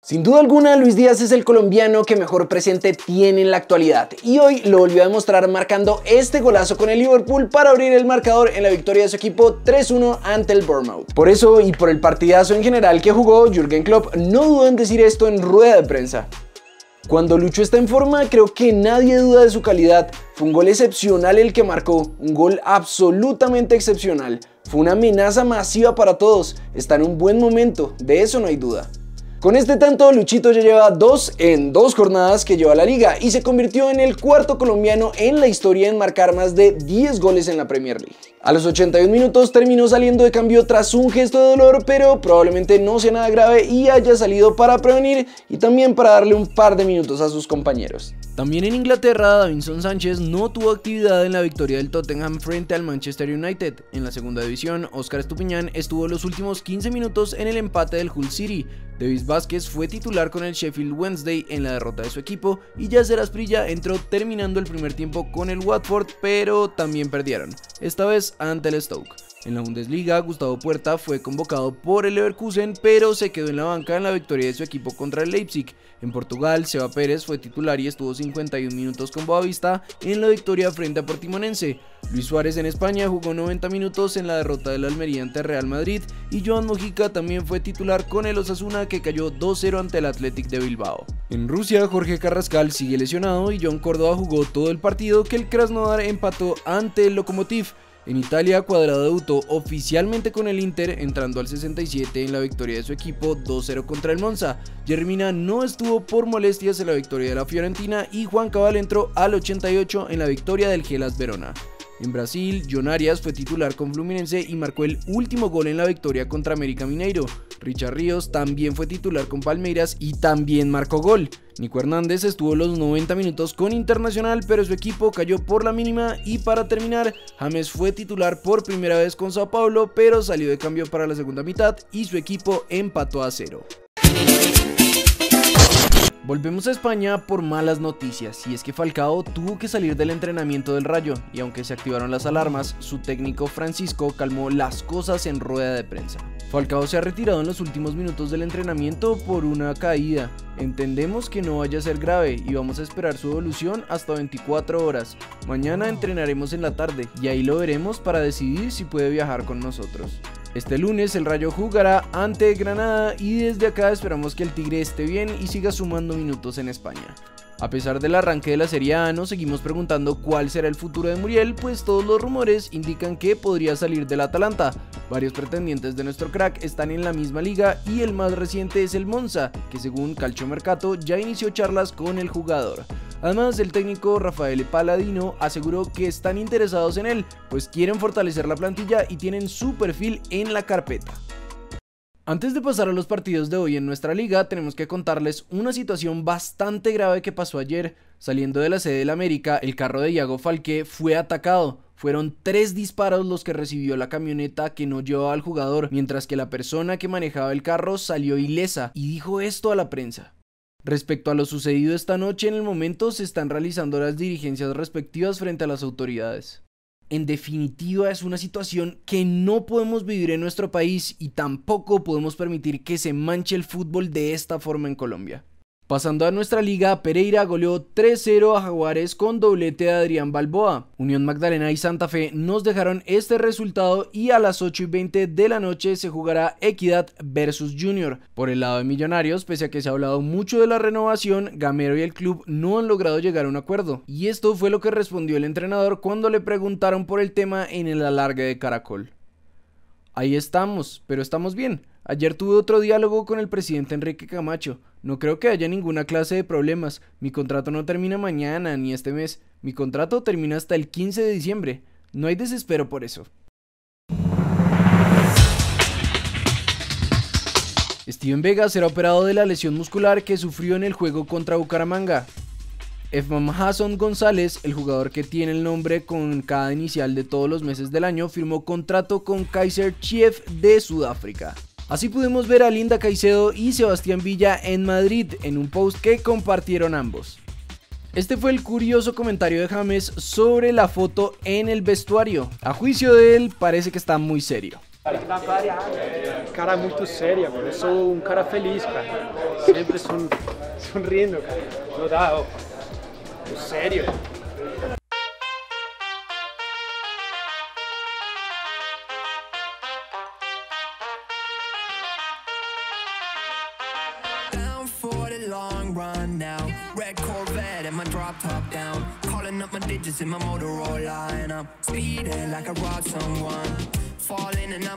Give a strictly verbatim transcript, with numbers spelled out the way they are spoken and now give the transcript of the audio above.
Sin duda alguna, Luis Díaz es el colombiano que mejor presente tiene en la actualidad y hoy lo volvió a demostrar marcando este golazo con el Liverpool para abrir el marcador en la victoria de su equipo tres uno ante el Bournemouth. Por eso y por el partidazo en general que jugó, Jürgen Klopp no dudó en decir esto en rueda de prensa. Cuando Lucho está en forma, creo que nadie duda de su calidad. Fue un gol excepcional el que marcó, un gol absolutamente excepcional. Fue una amenaza masiva para todos, está en un buen momento, de eso no hay duda. Con este tanto, Luchito ya lleva dos en dos jornadas que lleva la liga y se convirtió en el cuarto colombiano en la historia en marcar más de diez goles en la Premier League. A los ochenta y un minutos terminó saliendo de cambio tras un gesto de dolor, pero probablemente no sea nada grave y haya salido para prevenir y también para darle un par de minutos a sus compañeros. También en Inglaterra, Davinson Sánchez no tuvo actividad en la victoria del Tottenham frente al Manchester United. En la segunda división, Óscar Estupiñán estuvo los últimos quince minutos en el empate del Hull City. Davis Vázquez fue titular con el Sheffield Wednesday en la derrota de su equipo y Yasser Asprilla entró terminando el primer tiempo con el Watford, pero también perdieron, esta vez ante el Stoke. En la Bundesliga, Gustavo Puerta fue convocado por el Leverkusen, pero se quedó en la banca en la victoria de su equipo contra el Leipzig. En Portugal, Seba Pérez fue titular y estuvo cincuenta y un minutos con Boavista en la victoria frente a Portimonense. Luis Suárez en España jugó noventa minutos en la derrota del Almería ante Real Madrid y Joan Mojica también fue titular con el Osasuna, que cayó dos cero ante el Athletic de Bilbao. En Rusia, Jorge Carrascal sigue lesionado y John Córdoba jugó todo el partido que el Krasnodar empató ante el Lokomotiv. En Italia, Cuadrado debutó oficialmente con el Inter, entrando al sesenta y siete en la victoria de su equipo dos cero contra el Monza. Yerry Mina no estuvo por molestias en la victoria de la Fiorentina y Juan Cabal entró al ochenta y ocho en la victoria del Hellas Verona. En Brasil, John Arias fue titular con Fluminense y marcó el último gol en la victoria contra América Mineiro. Richard Ríos también fue titular con Palmeiras y también marcó gol. Nico Hernández estuvo los noventa minutos con Internacional, pero su equipo cayó por la mínima. Y para terminar, James fue titular por primera vez con Sao Paulo, pero salió de cambio para la segunda mitad y su equipo empató a cero. Volvemos a España por malas noticias, y es que Falcao tuvo que salir del entrenamiento del Rayo, y aunque se activaron las alarmas, su técnico Francisco calmó las cosas en rueda de prensa. Falcao se ha retirado en los últimos minutos del entrenamiento por una caída. Entendemos que no vaya a ser grave y vamos a esperar su evolución hasta veinticuatro horas. Mañana entrenaremos en la tarde y ahí lo veremos para decidir si puede viajar con nosotros. Este lunes el Rayo jugará ante Granada y desde acá esperamos que el Tigre esté bien y siga sumando minutos en España. A pesar del arranque de la Serie A, nos seguimos preguntando cuál será el futuro de Muriel, pues todos los rumores indican que podría salir del Atalanta. Varios pretendientes de nuestro crack están en la misma liga y el más reciente es el Monza, que según Calciomercato ya inició charlas con el jugador. Además, el técnico Rafael Paladino aseguró que están interesados en él, pues quieren fortalecer la plantilla y tienen su perfil en la carpeta. Antes de pasar a los partidos de hoy en nuestra liga, tenemos que contarles una situación bastante grave que pasó ayer. Saliendo de la sede del América, el carro de Iago Falqué fue atacado. Fueron tres disparos los que recibió la camioneta que no llevaba al jugador, mientras que la persona que manejaba el carro salió ilesa y dijo esto a la prensa. Respecto a lo sucedido esta noche, en el momento se están realizando las diligencias respectivas frente a las autoridades. En definitiva, es una situación que no podemos vivir en nuestro país y tampoco podemos permitir que se manche el fútbol de esta forma en Colombia. Pasando a nuestra liga, Pereira goleó tres cero a Jaguares con doblete de Adrián Balboa. Unión Magdalena y Santa Fe nos dejaron este resultado y a las ocho y veinte de la noche se jugará Equidad versus Junior. Por el lado de Millonarios, pese a que se ha hablado mucho de la renovación, Gamero y el club no han logrado llegar a un acuerdo. Y esto fue lo que respondió el entrenador cuando le preguntaron por el tema en el alargue de Caracol. Ahí estamos, pero estamos bien. Ayer tuve otro diálogo con el presidente Enrique Camacho. No creo que haya ninguna clase de problemas. Mi contrato no termina mañana ni este mes. Mi contrato termina hasta el quince de diciembre. No hay desespero por eso. Steven Vega será operado de la lesión muscular que sufrió en el juego contra Bucaramanga. Efman Hassan González, el jugador que tiene el nombre con cada inicial de todos los meses del año, firmó contrato con Kaizer Chiefs de Sudáfrica. Así pudimos ver a Linda Caicedo y Sebastián Villa en Madrid en un post que compartieron ambos. Este fue el curioso comentario de James sobre la foto en el vestuario. A juicio de él, parece que está muy serio. Cara muito séria, mano. Eu sou um cara feliz, cara. Siempre son, sonriendo, cara. No da, oh. En serio. Down for the long run now. Red Corvette and my drop top down. Calling up my digits in my Motorola and I'm speeding like I robbed someone. Falling and I'm